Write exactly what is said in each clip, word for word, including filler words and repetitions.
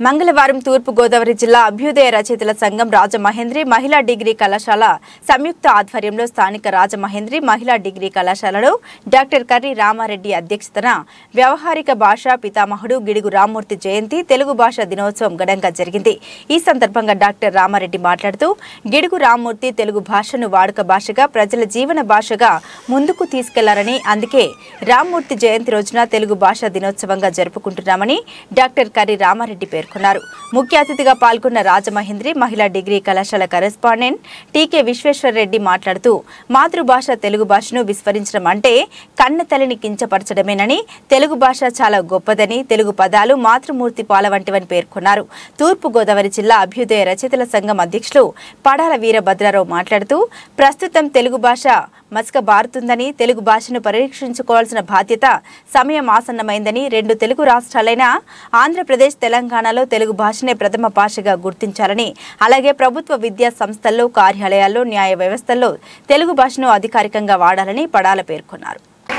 మంగళవారం తూర్పు గోదావరి జిల్లా అభ్యుదయ రచయితల సంఘం రాజమహేంద్రి మహిళా డిగ్రీ కళాశాల సంయుక్త ఆధ్వర్యంలో స్థానిక రాజమహేంద్రి మహిళా డిగ్రీ కళాశాలలో డాక్టర్ కర్రి రామారెడ్డి అధ్యక్షతన వ్యవహారిక భాషా పితామహుడు గిడుగు రామ్మూర్తి జయంతి తెలుగు భాష దినోత్సవం ఘనంగా జరిగింది। ఈ సందర్భంగా డాక్టర్ రామారెడ్డి మాట్లాడుతూ గిడుగు రామ్మూర్తి తెలుగు భాషను వాడుక భాషగా ప్రజల జీవన భాషగా ముందుకు తీసుకెళ్లారని అందుకే రామ్మూర్తి జయంతి రోజున తెలుగు భాషా దినోత్సవంగా జరుపుకుంటున్నామని డాక్టర్ కర్రి రామారెడ్డి పేర్కొన్నారు। ముఖ్య అతిథిగా పాల్గొన్న రాజమహేంద్రి మహిళా డిగ్రీ కళాశాల కరెస్పాండెంట్ టీకే విశ్వేశ్వర్ రెడ్డి మాట్లాడుతూ మాతృభాష తెలుగు భాషను విస్మరించడం అంటే కన్న తల్లిని కించపరచడమేనని, తెలుగు భాష చాలా గొప్పదని, తెలుగు పదాలు మాతృమూర్తి పాల వంటివని పేర్కొన్నారు। తూర్పు గోదావరి జిల్లా అభ్యుదయ రచయితల సంఘం అధ్యక్షులు పడాల వీరభద్రారావు మాట్లాడుతూ ప్రస్తుతం తెలుగు భాష మసక బారుతుందని, తెలుగు భాషను పరీక్షించుకోవాల్సిన బాధ్యత సమయం ఆసన్నమైందని, రెండు తెలుగు రాష్ట్రాలైన ఆంధ్రప్రదేశ్ తెలంగాణలో తెలుగు భాషనే ప్రథమ భాషగా గుర్తించాలని, అలాగే ప్రభుత్వ విద్యా సంస్థల్లో కార్యాలయాల్లో న్యాయ వ్యవస్థల్లో తెలుగు భాషను అధికారికంగా వాడాలని పడాల పేర్కొన్నారు।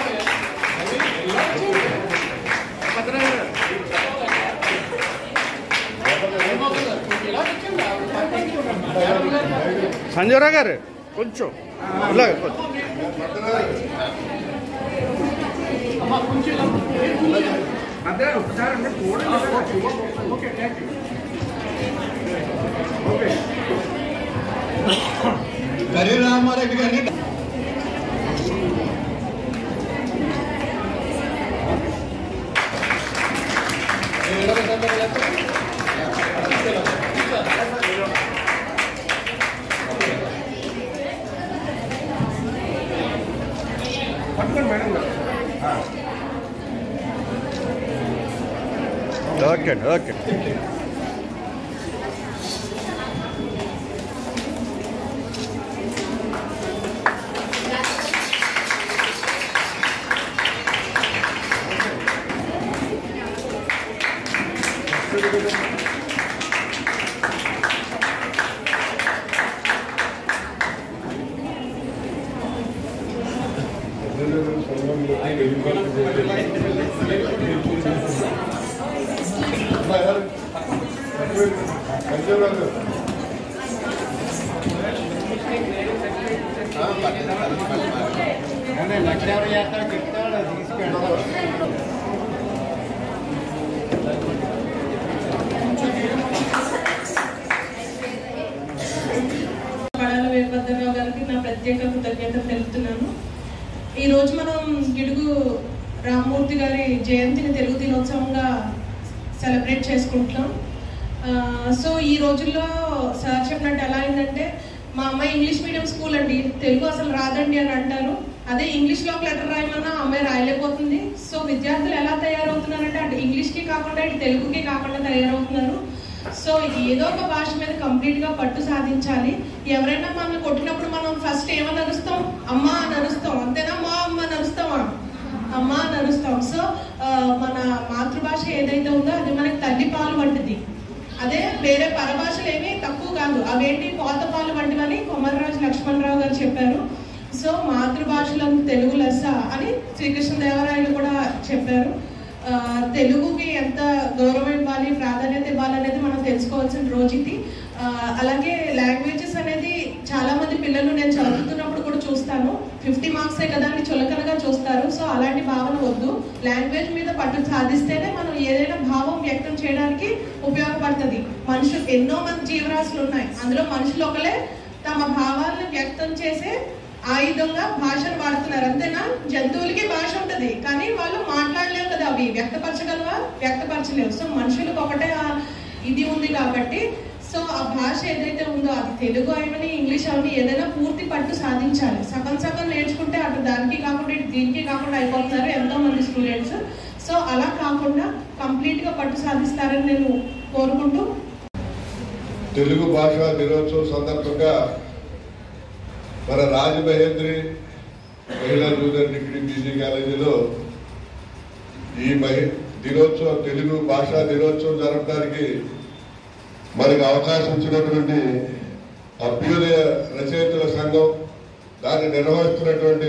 సంజయరా గారు కొంచెం కర్రి రామారెడ్డి గారిని ఓకే ఓకే పడాల వీరభద్రరావు గారికి నా ప్రత్యేక కృతజ్ఞతలు తెలుపుతున్నాను। ఈ రోజు మనం గిడుగు రామ్మూర్తి గారి జయంతిని తెలుగు దినోత్సవంగా సెలబ్రేట్ చేసుకుంటున్నాం। సో ఈ రోజుల్లో సార్ చెప్పినట్టు ఎలా అయిందంటే, మా అమ్మాయి ఇంగ్లీష్ మీడియం స్కూల్ అండి, తెలుగు అసలు రాదండి అని అంటారు। అదే ఇంగ్లీష్లో ఒక లెటర్ రాయమన్నా అమ్మాయి రాయలేకపోతుంది। సో విద్యార్థులు ఎలా తయారవుతున్నారంటే అటు ఇంగ్లీష్కి కాకుండా ఇటు తెలుగుకి కాకుండా తయారవుతున్నారు। సో ఏదో ఒక భాష మీద కంప్లీట్ గా పట్టు సాధించాలి। ఎవరైనా మనల్ని కొట్టినప్పుడు మనం ఫస్ట్ ఏమని అరుస్తాం? అమ్మా అని అరుస్తాం, అంతేనా? మా అమ్మ అని అరుస్తామా? అమ్మా అని అరుస్తాం। సో మన మాతృభాష ఏదైతే ఉందో అది మనకి తల్లి పాలు వంటిది। అదే వేరే పరభాషలు ఏమీ తక్కువ కాదు, అవేంటి పోత పాలు వంటివని కొమర్రాజు లక్ష్మణరావు గారు చెప్పారు। సో మాతృభాషలను తెలుగు లెస్స అని శ్రీకృష్ణదేవరాయలు కూడా చెప్పారు। తెలుగుకి ఎంత గౌరవం ఇవ్వాలి, ప్రాధాన్యత ఇవ్వాలనేది మనం తెలుసుకోవాల్సిన రోజు ఇది। అలాగే లాంగ్వేజెస్ అనేది చాలా మంది పిల్లలు నేను చదువుతున్నప్పుడు కూడా చూస్తాను, ఫిఫ్టీ మార్క్సే కదా అని చులకనగా చూస్తారు। సో అలాంటి భావన వద్దు, లాంగ్వేజ్ మీద పట్టు సాధిస్తేనే మనం ఏదైనా భావం వ్యక్తం చేయడానికి ఉపయోగపడుతుంది। మనుషులు ఎన్నో మంది జీవరాశులు ఉన్నాయి, అందులో మనుషులు ఒకలే తమ భావాలను వ్యక్తం చేసే ఆయుధంగా భాషను వాడుతున్నారు, అంతేనా? జంతువులకి భాష ఉంటుంది కానీ వాళ్ళు మాట్లాడలేవు కదా, అవి వ్యక్తపరచగలవా? వ్యక్తపరచలేవు। సో మనుషులకు ఒకటే ఇది ఉంది కాబట్టి సో ఆ భాష ఏదైతే ఉందో అది తెలుగు అయినని ఇంగ్లీష్ అవని ఏదైనా పూర్తి పట్టు సాధించాలి। సగం సగం నేర్చుకుంటే అటు దానికి కాకుండా ఇటు దీనికి కాకుండా అయిపోతున్నారు ఎంతో మంది స్టూడెంట్స్। సో అలా కాకుండా కంప్లీట్ గా పట్టు సాధిస్తారని నేను కోరుకుంటూ తెలుగు భాషా దినోత్సవం సందర్భంగా మన రాజమహేంద్రి మహిళా జూనియర్ డిగ్రీ పీజీ కాలేజీలో ఈ మహి దినోత్సవం తెలుగు భాషా దినోత్సవం జరపడానికి మనకు అవకాశం ఇచ్చినటువంటి అభ్యుదయ రచయితల సంఘం, దాన్ని నిర్వహిస్తున్నటువంటి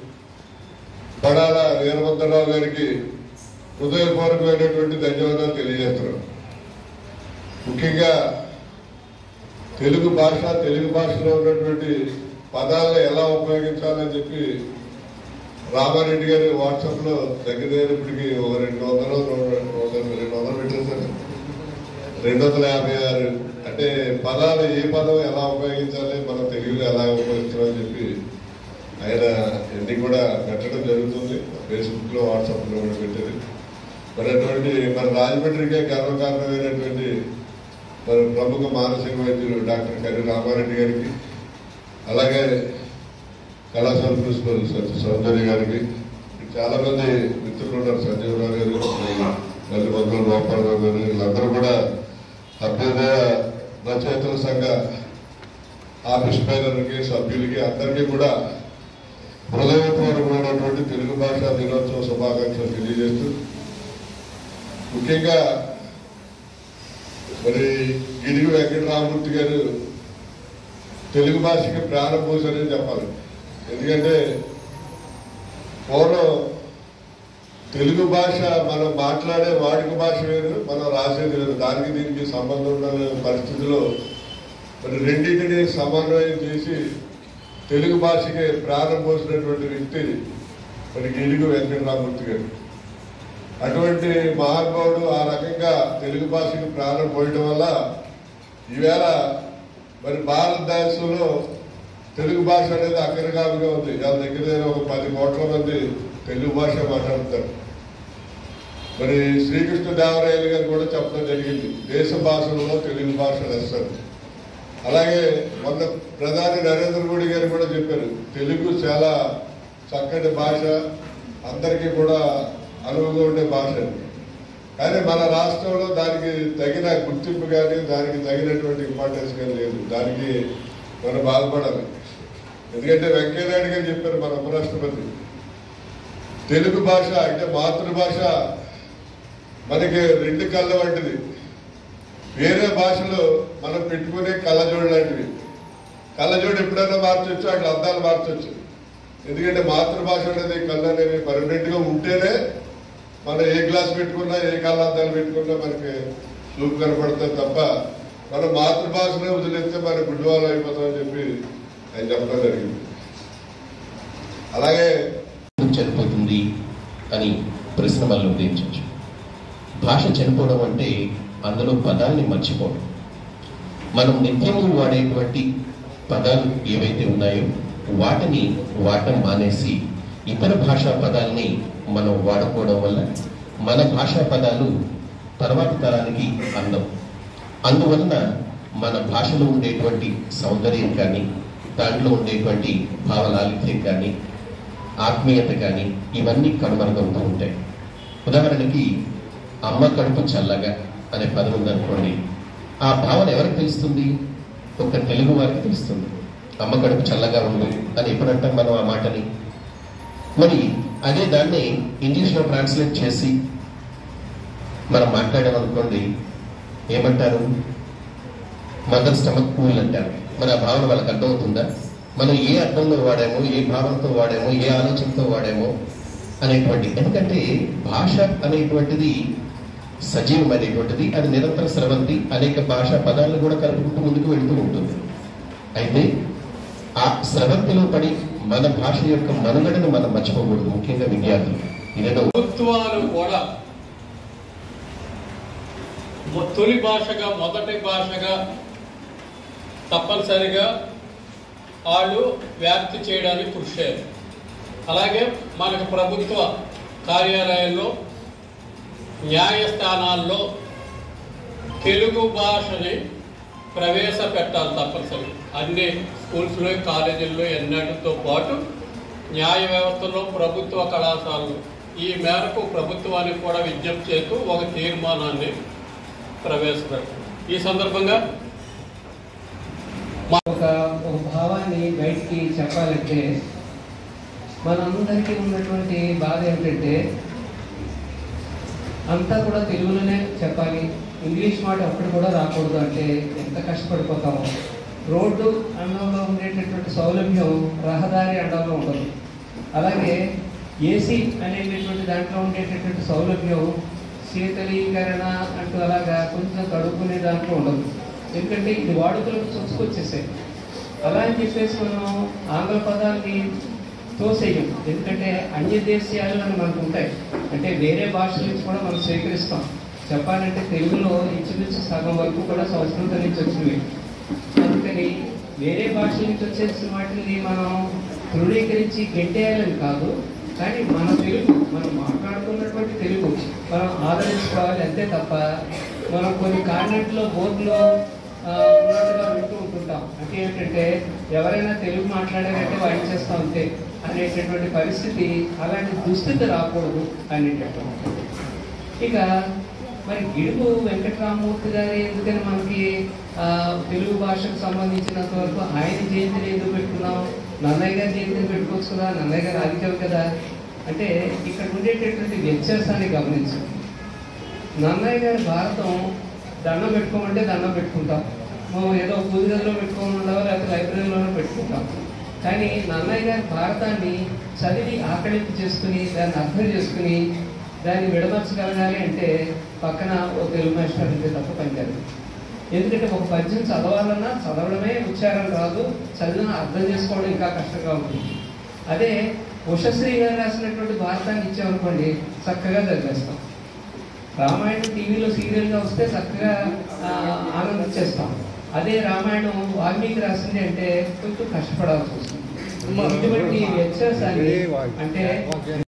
పడాల వీరభద్రరావు గారికి హృదయపూర్వకమైనటువంటి ధన్యవాదాలు తెలియజేస్తున్నాం। ముఖ్యంగా తెలుగు భాష తెలుగు భాషలో ఉన్నటువంటి పదాలను ఎలా ఉపయోగించాలని చెప్పి రామారెడ్డి గారి వాట్సాప్లో దగ్గర దగ్గరప్పటికి ఒక రెండు వందలు రెండు వందలు పెట్టేశారు రెండు వందల యాభై ఆరు అంటే పదాలు ఏ పదం ఎలా ఉపయోగించాలి మనం తెలుగులో ఎలా ఉపయోగించాలని చెప్పి ఆయన ఎన్ని కూడా పెట్టడం జరుగుతుంది. ఫేస్బుక్లో వాట్సాప్లో కూడా పెట్టేది. మరి అటువంటి మన రాజమండ్రికే గర్వకారణమైనటువంటి మరి ప్రముఖ మానసిక వైద్యులు డాక్టర్ కర్రి రామారెడ్డి గారికి, అలాగే కళాశాల ప్రిన్సిపల్ సత్య సౌందర్య గారికి, చాలా మంది మిత్రులు ఉన్నారు, సంజీవరావు గారు, మళ్ళీ మందుల గోపాలరావు గారు, వీళ్ళందరూ కూడా అభ్యుదయ రచయితల సంఘ ఆఫీస్ మేనేజర్కి సభ్యులకి అందరికీ కూడా హృదయపూర్వకమైనటువంటి తెలుగు భాషా దినోత్సవ శుభాకాంక్షలు తెలియజేస్తూ, ముఖ్యంగా మరి గిడుగు వెంకటరామమూర్తి గారు తెలుగు భాషకి ప్రాణం పోసారని చెప్పాలి. ఎందుకంటే పూర్వం తెలుగు భాష మనం మాట్లాడే వాడుక భాష వేరు, మనం రాసేది వేరు. దానికి దీనికి సంబంధం ఉన్న పరిస్థితిలో మరి రెండింటిని సమన్వయం చేసి తెలుగు భాషకి ప్రాణం పోసినటువంటి వ్యక్తి మరి గిడుగు వెంకటరామమూర్తి గారు. అటువంటి మహానుభావుడు ఆ రకంగా తెలుగు భాషకి ప్రాణం పోయడం వల్ల ఈవేళ మరి భారతదేశంలో తెలుగు భాష అనేది అగ్రగామిగా ఉంది. దాని దగ్గర ఒక పది కోట్ల మంది తెలుగు భాష మాట్లాడతారు. మరి శ్రీకృష్ణదేవరాయలు గారు కూడా చెప్పడం జరిగింది, దేశ భాషల్లో తెలుగు భాష లెస్సరు. అలాగే మొన్న ప్రధాని నరేంద్ర మోడీ గారు కూడా చెప్పారు, తెలుగు చాలా చక్కటి భాష, అందరికీ కూడా అనువుగా ఉండే భాష. కానీ మన రాష్ట్రంలో దానికి తగిన గుర్తింపు కానీ దానికి తగినటువంటి ఇంపార్టెన్స్ కానీ లేదు. దానికి మనం బాధపడాలి. ఎందుకంటే వెంకయ్యనాయుడు గారు చెప్పారు, మన ఉపరాష్ట్రపతి, తెలుగు భాష అంటే మాతృభాష మనకి రెండు కళ్ళ వంటిది. వేరే భాషలో మనం పెట్టుకునే కళ్ళజోడు లాంటివి. కళ్ళజోడు ఎప్పుడైనా మార్చొచ్చు, అట్లా అద్దాలు మార్చొచ్చు. ఎందుకంటే మాతృభాష అనేది కళ్ళు అనేవి పర్మనెంట్ గా ఉంటేనే మనం ఏ గ్లాస్ పెట్టుకున్నా ఏ కళ్ళద్దాలు పెట్టుకున్నా మనకి చూపు కనపడుతుంది తప్ప మనం మాతృభాషనే వదిలేస్తే మన గుడ్డివాళ్ళు అయిపోతామని చెప్పి ఆయన చెప్పడం జరిగింది. అలాగే చనిపోతుంది అని ప్రశ్న వల్ల ఉదయించవచ్చు. భాష చనిపోవడం అంటే అందులో పదాన్ని మర్చిపోవడం. మనం నిత్యము వాడేటువంటి పదాలు ఏవైతే ఉన్నాయో వాటిని వాడటం మానేసి ఇతర భాషా పదాలని మనం వాడుకోవడం వల్ల మన భాషా పదాలు తర్వాతి తరానికి అందం. అందువలన మన భాషలో ఉండేటువంటి సౌందర్యం కానీ, దాంట్లో ఉండేటువంటి భావలాలిత్యం కానీ, ఆత్మీయత కానీ ఇవన్నీ కనుమరుగవుతూ ఉంటాయి. ఉదాహరణకి అమ్మ కడుపు చల్లగా అనే పదం ఉందనుకోండి, ఆ భావన ఎవరికి తెలుస్తుంది? ఒక తెలుగు వారికి తెలుస్తుంది. అమ్మ కడుపు చల్లగా ఉండు అని ఎప్పుడంటాం మనం ఆ మాటని? మరి అదే దాన్ని ఇంగ్లీష్లో ట్రాన్స్లేట్ చేసి మనం మాట్లాడామనుకోండి, ఏమంటారు? మదర్ స్టమక్ కూల్ అంటారు. మరి ఆ భావన వాళ్ళకి అర్థమవుతుందా? మనం ఏ అర్థంలో వాడామో, ఏ భావంతో వాడామో, ఏ ఆలోచనతో వాడామో అనేటువంటి. ఎందుకంటే భాష అనేటువంటిది సజీవమైనటువంటిది, అది నిరంతర స్రవంతి, అనేక భాషా పదాలను కూడా కలుపుకుంటూ ముందుకు వెళుతూ ఉంటుంది. అయితే ఆ స్రవంతిలో పడి మన భాష యొక్క మనుగడను మనం మర్చిపోకూడదు, ముఖ్యంగా విద్యార్థులు. ఇదేదో ప్రభుత్వాలు కూడా తొలి భాషగా మొదటి భాషగా తప్పనిసరిగా వాళ్ళు వ్యాప్తి చేయడానికి కృషి చేయాలి. అలాగే మనకు ప్రభుత్వ కార్యాలయాల్లో, న్యాయస్థానాల్లో తెలుగు భాషని ప్రవేశపెట్టాలి తప్పనిసరి. అన్ని స్కూల్స్లో, కాలేజీల్లో ఎన్నటితో పాటు న్యాయ వ్యవస్థలో, ప్రభుత్వ కళాశాలలో ఈ మేరకు ప్రభుత్వానికి కూడా విజ్ఞప్తి చేస్తూ ఒక తీర్మానాన్ని ప్రవేశపెట్టాలి. ఈ సందర్భంగా ఒక ఒక భావాన్ని బయటికి చెప్పాలంటే మనందరికీ ఉన్నటువంటి బాధ ఏంటంటే అంతా కూడా తెలుగులోనే చెప్పాలి, ఇంగ్లీష్ మాట ఒక్కటి కూడా రాకూడదు అంటే ఎంత కష్టపడిపోతామో. రోడ్డు అండంలో ఉండేటటువంటి సౌలభ్యం రహదారి అండంలో ఉండదు. అలాగే ఏసీ అనేటటువంటి దాంట్లో ఉండేటటువంటి సౌలభ్యం శీతలీకరణ అంటూ అలాగా కొంచెం తడుపుకునే దాంట్లో ఉండదు. ఎందుకంటే ఇది వాడుకలకు చొచ్చుకొచ్చేసాయి. అలా అని చెప్పేసి మనం ఆంగ్ల పదాన్ని తోసేయం. ఎందుకంటే అన్య దేశీయాలు అని మనకు ఉంటాయి. అంటే వేరే భాషల నుంచి కూడా మనం స్వీకరిస్తాం. చెప్పాలంటే తెలుగులో ఇంచుమించు సగం వరకు కూడా సంస్కృతం నుంచి వచ్చినవి. అందుకని వేరే భాషల నుంచి వచ్చేసిన వాటిని మనం తృణీకరించి గెంటేయాలని కాదు, కానీ మన తెలుగు మనం మాట్లాడుతున్నటువంటి తెలుగు మనం ఆదరించుకోవాలి అంతే తప్ప మనం కొన్ని కాన్వెంట్లో బోర్డులో ఉన్నట్టుగా వింటూ ఉంటుంటాం. అంటే ఏంటంటే ఎవరైనా తెలుగు మాట్లాడారంటే వాయించేస్తాం అంతే అనేటటువంటి పరిస్థితి, అలాంటి దుస్థితి రాకూడదు అనేటటువంటి. ఇక మరి గిడుగు వెంకటరామమూర్తి గారి ఎందుకని మనకి తెలుగు భాషకు సంబంధించినంత వరకు ఆయన జయంతిని ఎందుకు పెట్టుకున్నాం, నన్నయ్య గారి జయంతిని పెట్టుకోవచ్చు కదా, నన్నయ్య గారు ఆదిత్యం కదా. అంటే ఇక్కడ ఉండేటటువంటి వ్యత్యాసాన్ని గమనించండి. నన్నయ్య గారి భారతం దండం పెట్టుకోమంటే దండం పెట్టుకుంటాం, ఏదో పూజ గదిలో పెట్టుకోమన్నావా లేకపోతే లైబ్రరీలోనే పెట్టుకుంటాం. కానీ నన్నయ్య గారి భారతాన్ని చదివి ఆకలింపు చేసుకుని దాన్ని అర్థం చేసుకుని దాన్ని విడమర్చగలగాలి అంటే పక్కన ఒక తెలుగు మాస్టర్ అంటే తప్ప పనిచేయదు. ఎందుకంటే ఒక పద్యం చదవాలన్నా చదవడమే ఉచ్చారణ రాదు, చదివిన అర్థం చేసుకోవడం ఇంకా కష్టంగా ఉంటుంది. అదే ఉషశ్రీ గారు రాసినటువంటి భారతాన్ని ఇచ్చామనుకోండి చక్కగా చదివేస్తాం. రామాయణం టీవీలో సీరియల్గా వస్తే చక్కగా ఆనందించేస్తాం. అదే రామాయణం వాల్మీకి రాసింది అంటే కొంచెం కష్టపడాల్సి వస్తుంది. ఇటువంటి వ్యత్యాసాన్ని అంటే